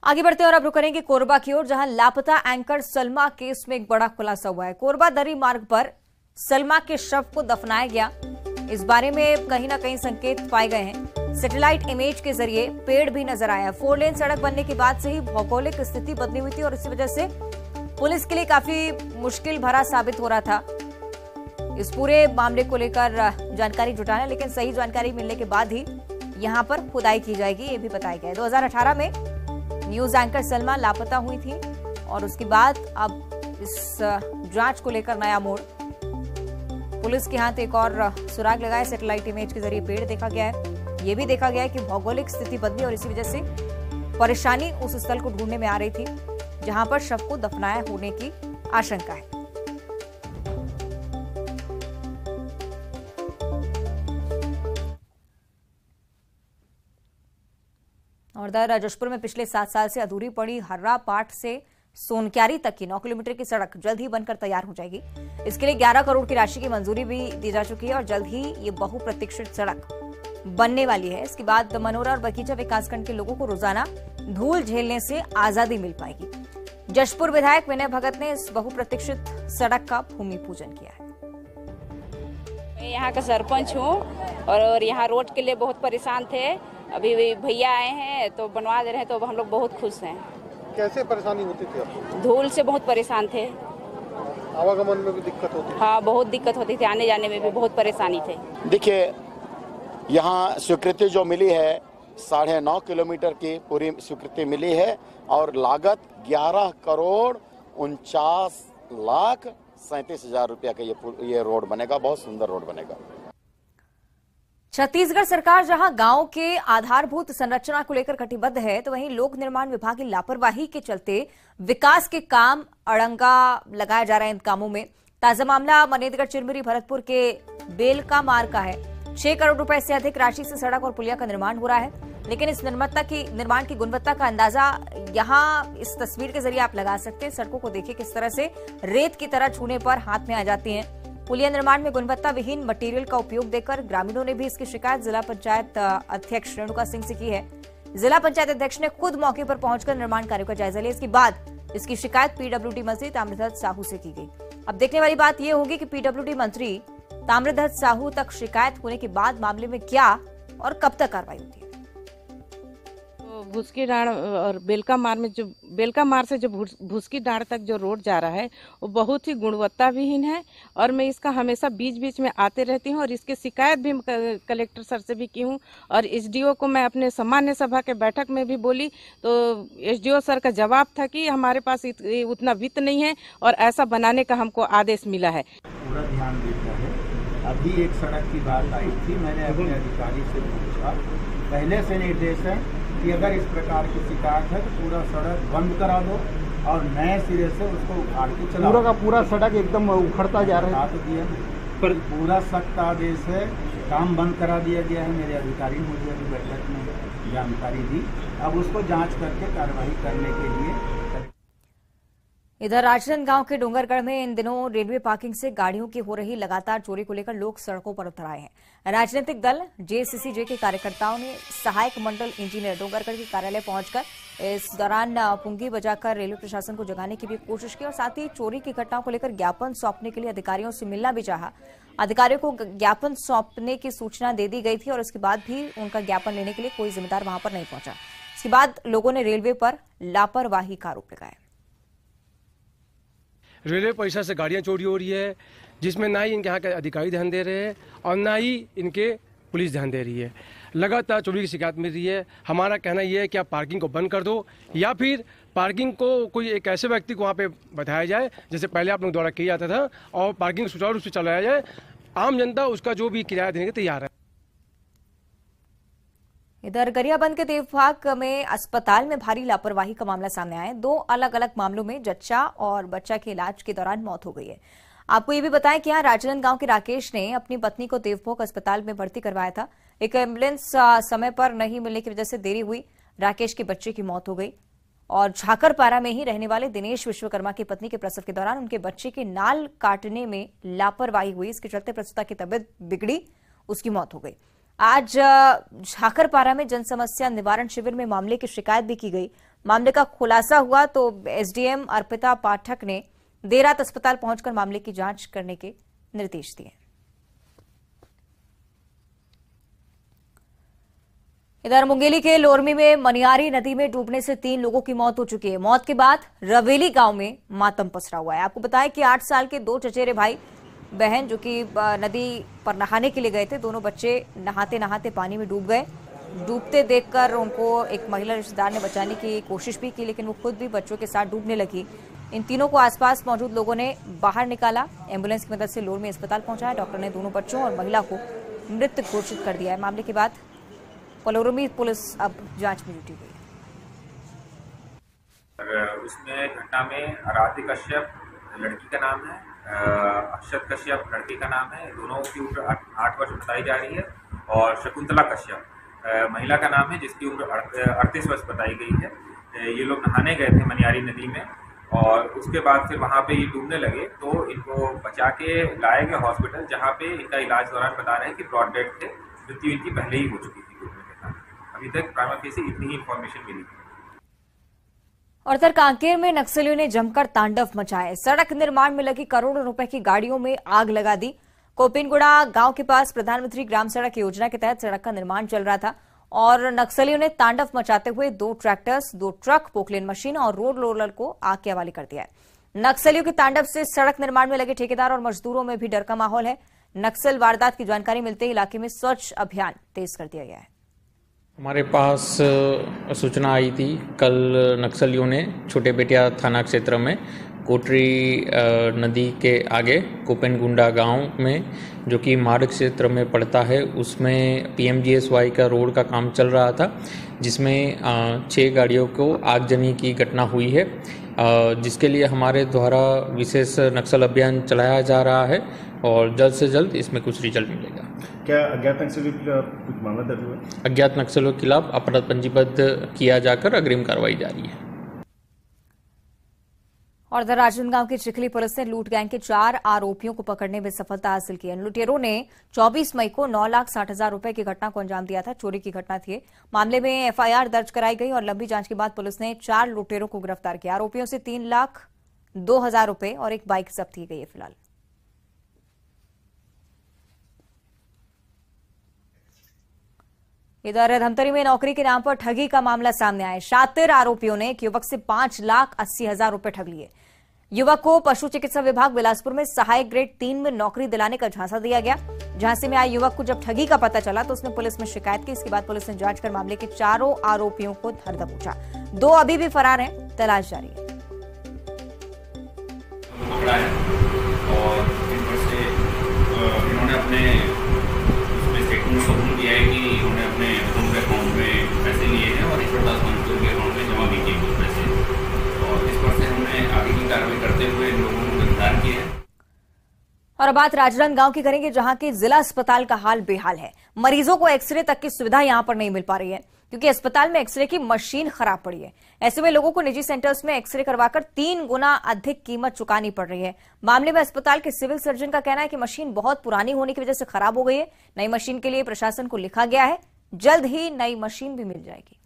आगे बढ़ते हैं और अब रुक करेंगे कोरबा की ओर, जहां लापता एंकर सलमा केस में एक बड़ा खुलासा हुआ है। कोरबा दरी मार्ग पर सलमा के शव को दफनाया गया, इस बारे में कहीं ना कहीं संकेत पाए गए हैं। सैटेलाइट इमेज के जरिए पेड़ भी नजर आया। 4 लेन सड़क बनने के बाद से ही भौगोलिक स्थिति बदली हुई थी और इसी वजह से पुलिस के लिए काफी मुश्किल भरा साबित हो रहा था इस पूरे मामले को लेकर जानकारी जुटाना, लेकिन सही जानकारी मिलने के बाद ही यहां पर खुदाई की जाएगी, ये भी बताया गया है। 2018 में न्यूज एंकर सलमा लापता हुई थी और उसके बाद अब इस जांच को लेकर नया मोड़। पुलिस के हाथ एक और सुराग लगाया। सैटेलाइट इमेज के जरिए पेड़ देखा गया है, ये भी देखा गया है कि भौगोलिक स्थिति बदली और इसी वजह से परेशानी उस स्थल को ढूंढने में आ रही थी जहां पर शव को दफनाया होने की आशंका है। और जशपुर में पिछले 7 साल से अधूरी पड़ी हर्रा पाट से सोनक्यारी तक की 9 किलोमीटर की सड़क जल्द ही बनकर तैयार हो जाएगी। इसके लिए 11 करोड़ की राशि की मंजूरी भी दी जा चुकी है और जल्द ही ये बहुप्रतीक्षित सड़क बनने वाली है। इसके बाद मनोरा और बगीचा विकासखंड के लोगों को रोजाना धूल झेलने से आजादी मिल पाएगी। जशपुर विधायक विनय भगत ने इस बहुप्रतीक्षित सड़क का भूमि पूजन किया है। मैं यहाँ का सरपंच हूँ और यहाँ रोड के लिए बहुत परेशान थे। अभी भैया आए हैं तो बनवा दे रहे हैं, तो हम लोग बहुत खुश हैं। कैसे परेशानी होती थी आपको? धूल से बहुत परेशान थे। आवागमन में भी दिक्कत होती थी? हाँ, बहुत दिक्कत होती थी, आने जाने में भी बहुत परेशानी थे। देखिए, यहाँ स्वीकृति जो मिली है 9.5 किलोमीटर की पूरी स्वीकृति मिली है और लागत 11 करोड़ 49,37,000 रुपया का ये रोड बनेगा। बहुत सुंदर रोड बनेगा। छत्तीसगढ़ सरकार जहां गांव के आधारभूत संरचना को लेकर कटिबद्ध है, तो वहीं लोक निर्माण विभाग की लापरवाही के चलते विकास के काम अड़ंगा लगाया जा रहा है इन कामों में। ताजा मामला मनेन्द्रगढ़ चिरमिरी भरतपुर के बेलका मार्ग का है। 6 करोड़ रुपए से अधिक राशि से सड़क और पुलिया का निर्माण हो रहा है, लेकिन इस निर्माण की गुणवत्ता का अंदाजा यहां इस तस्वीर के जरिए आप लगा सकते हैं। सड़कों को देखिए किस तरह से रेत की तरह छूने पर हाथ में आ जाती हैं। पुलिया निर्माण में गुणवत्ता विहीन मटेरियल का उपयोग देकर ग्रामीणों ने भी इसकी शिकायत जिला पंचायत अध्यक्ष रेणुका सिंह से की है। जिला पंचायत अध्यक्ष ने खुद मौके पर पहुंचकर निर्माण कार्यों का जायजा लिया। इसके बाद इसकी शिकायत पीडब्ल्यूडी मंत्री ताम्रध्वज साहू से की गई। अब देखने वाली बात यह होगी कि पीडब्ल्यूडी मंत्री ताम्रध्वज साहू तक शिकायत होने के बाद मामले में क्या और कब तक कार्रवाई होती है। भूसकी डाँड़ और बेलका मार्ग से जो भूसकी डाँड़ तक जो रोड जा रहा है वो बहुत ही गुणवत्ता विहीन है और मैं इसका हमेशा बीच बीच में आते रहती हूँ और इसकी शिकायत भी कलेक्टर सर से भी की हूँ और एसडीओ को मैं अपने सामान्य सभा के बैठक में भी बोली, तो एसडीओ सर का जवाब था कि हमारे पास उतना वित्त नहीं है और ऐसा बनाने का हमको आदेश मिला है। पूरा ध्यान देता है। अभी एक सड़क की बात आई थी, मैंने अपने अधिकारी से पूछा, पहले से निर्देश है कि अगर इस प्रकार की शिकायत है तो पूरा सड़क बंद करा दो और नए सिरे से उसको उखाड़ के चलाओ। पूरा का पूरा सड़क एकदम उखड़ता जा रहा है। दिया पर पूरा सख्त आदेश है, काम बंद करा दिया गया है। मेरे अधिकारी ने मुझे अभी बैठक में जानकारी दी, अब उसको जांच करके कार्रवाई करने के लिए। इधर राजनांदगांव के डोंगरगढ़ में इन दिनों रेलवे पार्किंग से गाड़ियों की हो रही लगातार चोरी को लेकर लोग सड़कों पर उतर आए हैं। राजनीतिक दल जेसीसीजे के कार्यकर्ताओं ने सहायक मंडल इंजीनियर डोंगरगढ़ के कार्यालय पहुंचकर इस दौरान पुंगी बजाकर रेलवे प्रशासन को जगाने की भी कोशिश की और साथ ही चोरी की घटनाओं को लेकर ज्ञापन सौंपने के लिए अधिकारियों से मिलना भी चाहा। अधिकारियों को ज्ञापन सौंपने की सूचना दे दी गई थी और इसके बाद भी उनका ज्ञापन लेने के लिए कोई जिम्मेदार वहां पर नहीं पहुंचा। इसके बाद लोगों ने रेलवे पर लापरवाही का आरोप लगाया। रेलवे पैसा से गाड़ियां चोरी हो रही है, जिसमें ना ही इनके यहाँ के अधिकारी ध्यान दे रहे हैं और ना ही इनके पुलिस ध्यान दे रही है। लगातार चोरी की शिकायत मिल रही है। हमारा कहना यह है कि आप पार्किंग को बंद कर दो या फिर पार्किंग को कोई एक ऐसे व्यक्ति को वहाँ पे बताया जाए जैसे पहले आप लोग द्वारा किया जाता था और पार्किंग सुचारू रूप से चलाया जाए। आम जनता उसका जो भी किराया देने के तैयार है। इधर गरियाबंद के देवभाग में अस्पताल में भारी लापरवाही का मामला सामने आया है। 2 अलग अलग मामलों में जच्चा और बच्चा के इलाज के दौरान मौत हो गई है। आपको ये भी बताएं कि यहाँ राजनांदगांव के राकेश ने अपनी पत्नी को देवभोग अस्पताल में भर्ती करवाया था। एक एम्बुलेंस समय पर नहीं मिलने की वजह से देरी हुई, राकेश के बच्चे की मौत हो गई। और झाकरपारा में ही रहने वाले दिनेश विश्वकर्मा की पत्नी के प्रसव के दौरान उनके बच्चे के नाल काटने में लापरवाही हुई, इसके चलते प्रसूता की तबीयत बिगड़ी, उसकी मौत हो गई। आज झाकरपारा में जन समस्या निवारण शिविर में मामले की शिकायत भी की गई। मामले का खुलासा हुआ तो एसडीएम अर्पिता पाठक ने देर रात अस्पताल पहुंचकर मामले की जांच करने के निर्देश दिए। इधर मुंगेली के लोरमी में मनियारी नदी में डूबने से 3 लोगों की मौत हो चुकी है। मौत के बाद रवेली गांव में मातम पसरा हुआ है। आपको बताएं कि 8 साल के 2 चचेरे भाई बहन जो कि नदी पर नहाने के लिए गए थे, दोनों बच्चे नहाते नहाते पानी में डूब गए। डूबते देखकर उनको एक महिला रिश्तेदार ने बचाने की कोशिश भी की, लेकिन वो खुद भी बच्चों के साथ डूबने लगी। इन तीनों को आसपास मौजूद लोगों ने बाहर निकाला। एम्बुलेंस की मदद से लोरमी अस्पताल पहुंचाया। डॉक्टर ने दोनों बच्चों और महिला को मृत घोषित कर दिया है। मामले के बाद पलोरमी पुलिस अब जांच में जुटी हुई है। उसमें घटना में आराध्य कश्यप लड़की का नाम है, अक्षत कश्यप लड़के का नाम है। दोनों की उम्र 8 वर्ष बताई जा रही है। और शकुंतला कश्यप महिला का नाम है, जिसकी उम्र 38 वर्ष बताई गई है। ये लोग नहाने गए थे मनियारी नदी में और उसके बाद फिर वहाँ पे ये डूबने लगे, तो इनको बचा के लाए गए हॉस्पिटल, जहाँ पे इनका इलाज दौरान बता रहे हैं कि ब्रॉड डेथ थे। मृत्यु इनकी पहले ही हो चुकी थी डूबने के साथ। अभी तक प्राइमा फेसी इतनी ही इंफॉर्मेशन मिली। और इधर कांकेर में नक्सलियों ने जमकर तांडव मचाए। सड़क निर्माण में लगी करोड़ों रुपए की गाड़ियों में आग लगा दी। कोपिनगुड़ा गांव के पास प्रधानमंत्री ग्राम सड़क योजना के तहत सड़क का निर्माण चल रहा था और नक्सलियों ने तांडव मचाते हुए 2 ट्रैक्टर्स, 2 ट्रक, पोकलेन मशीन और रोड रोलर को आग के हवाले कर दिया है। नक्सलियों के तांडव से सड़क निर्माण में लगे ठेकेदार और मजदूरों में भी डर का माहौल है। नक्सल वारदात की जानकारी मिलते ही इलाके में सर्च अभियान तेज कर दिया गया है। हमारे पास सूचना आई थी कल नक्सलियों ने छोटे बेटिया थाना क्षेत्र में कोटरी नदी के आगे कोपिनगुंडा गांव में, जो कि मार्ग क्षेत्र में पड़ता है, उसमें पीएमजीएसवाई का रोड का काम चल रहा था, जिसमें 6 गाड़ियों को आगजनी की घटना हुई है, जिसके लिए हमारे द्वारा विशेष नक्सल अभियान चलाया जा रहा है और जल्द से जल्द इसमें कुछ रिजल्ट मिलेगा। क्या अज्ञात नक्सलियों के खिलाफ कुछ मामला दर्ज हुआ? अज्ञात नक्सलियों के खिलाफ अपराध पंजीबद्ध किया जाकर अग्रिम कार्रवाई जारी है। और इधर राजनांदगांव की चिखली पुलिस ने लूट गैंग के 4 आरोपियों को पकड़ने में सफलता हासिल की है। लुटेरों ने 24 मई को 9,60,000 रुपए की घटना को अंजाम दिया था। चोरी की घटना थी। मामले में एफआईआर दर्ज कराई गई और लंबी जांच के बाद पुलिस ने 4 लुटेरों को गिरफ्तार किया। आरोपियों से 3,02,000 रुपए और एक बाइक जब्त की गई है। फिलहाल इधर धमतरी में नौकरी के नाम पर ठगी का मामला सामने आया। शातिर आरोपियों ने एक युवक से 5,80,000 रुपए ठग लिए। युवक को पशु चिकित्सा विभाग बिलासपुर में सहायक ग्रेड 3 में नौकरी दिलाने का झांसा दिया गया। झांसे में आए युवक को जब ठगी का पता चला तो उसने पुलिस में शिकायत की। इसके बाद पुलिस ने जांच कर मामले के 4 आरोपियों को धर दबोचा। 2 अभी भी फरार हैं, तलाश जारी है। इन्होंने अपने स्टेटमेंट कबूल किया है कि उन्होंने अपने अकाउंट में पैसे लिए हैं और ईश्वर दास मंसूर के अकाउंट में जमा भी किए कुछ पैसे, और इस पर से हमने आगे की कार्रवाई करते हुए इन लोगों को गिरफ्तार किया है। और अब बात राजनांदगांव की करेंगे, जहां के जिला अस्पताल का हाल बेहाल है। मरीजों को एक्सरे तक की सुविधा यहां पर नहीं मिल पा रही है क्योंकि अस्पताल में एक्सरे की मशीन खराब पड़ी है। ऐसे में लोगों को निजी सेंटर्स में एक्सरे करवाकर 3 गुना अधिक कीमत चुकानी पड़ रही है। मामले में अस्पताल के सिविल सर्जन का कहना है कि मशीन बहुत पुरानी होने की वजह से खराब हो गई है। नई मशीन के लिए प्रशासन को लिखा गया है, जल्द ही नई मशीन भी मिल जाएगी।